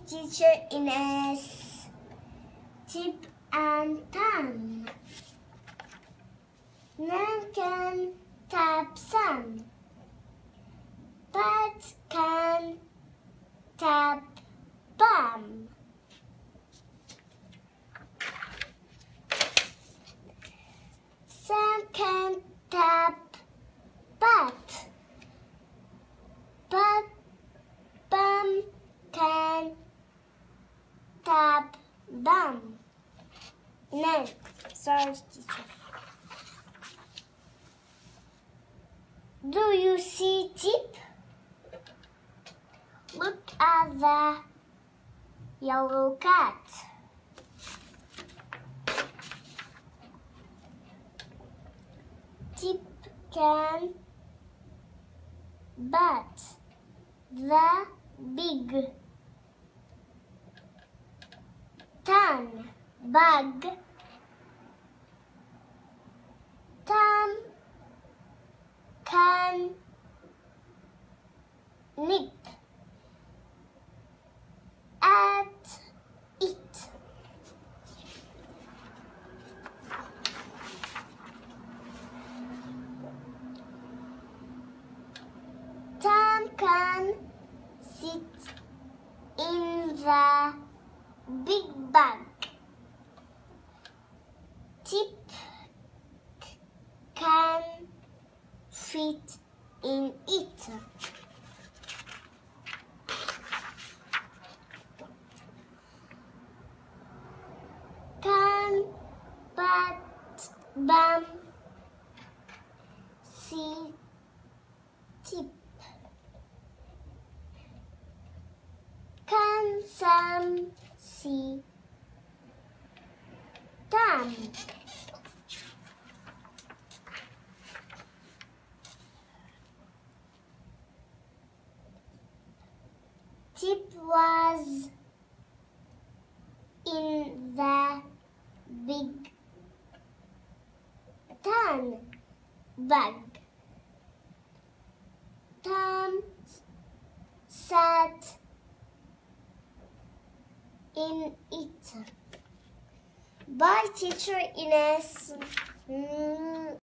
teacher Ines. Chip and Tan. Nan can tap sun. Pat can tap Pam. Sam can tap Pat. Pam can tap Bam. Nan. Sorry, teacher. Do you see Chip? Look at the yellow cat. Chip can bat the big tan bug. Tom can nip at it. Tom can sit in the big bag. Chip can fit in it. Can Pat Bam see Chip? Can Sam see Tam? Chip was in the big tan bag. Tom sat in it. Bye, teacher Ines.